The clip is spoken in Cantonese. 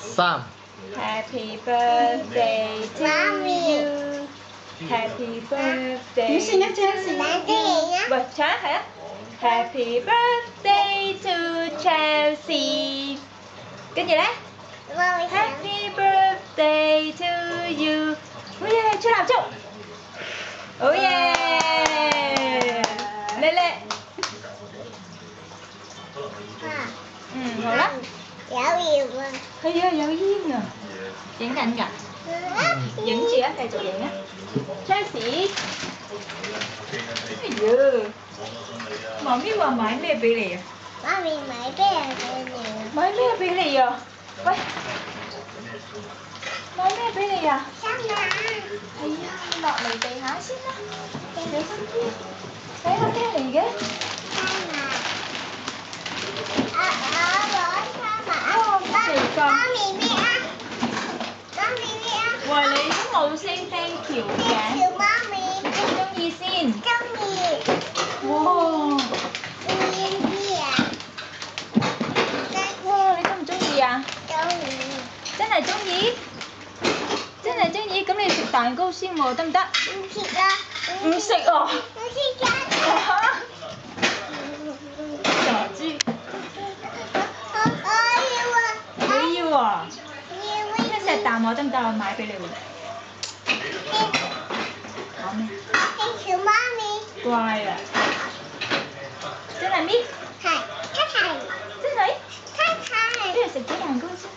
3 Happy birthday to you. Happy birthday to you. Bật trái hả? Happy birthday to Chelsea. Cái gì đấy? Happy birthday to you. Oh yeah, chưa làm chụp. Oh yeah. Lên lên. Ngon lắm. Thấy chưa? Giáo viên à. Diễn cảnh cả. Diễn chị á, thầy chủ diễn á. Chelsea. Cái gì? Mami話買咩俾你啊？ 媽咪買咩俾你？ 買咩俾你啊？喂，買咩俾你啊？ 衫啊！ 係啊，落嚟地下先啦，小心啲。睇下咩嚟嘅？ 衫啊！我攞衫啊！媽咪咩啊？媽咪咩啊？ 喂，你都冇聲 thank you 嘅。 thank you 媽咪。 你中唔中意先？ 中意。 哇！哇！你中唔中意啊？ 中意。 真係中意？真係中意？咁你食蛋糕先喎，得唔得？ 唔食啦。 唔食啊？ 唔食㗎。 傻豬。你要啊？一石啖我得唔得？我買俾你喎。講咩？ thank you 媽咪。 乖啊！真係搣？ 係，真係。 真係？ 真係。 不如食咗蛋糕先。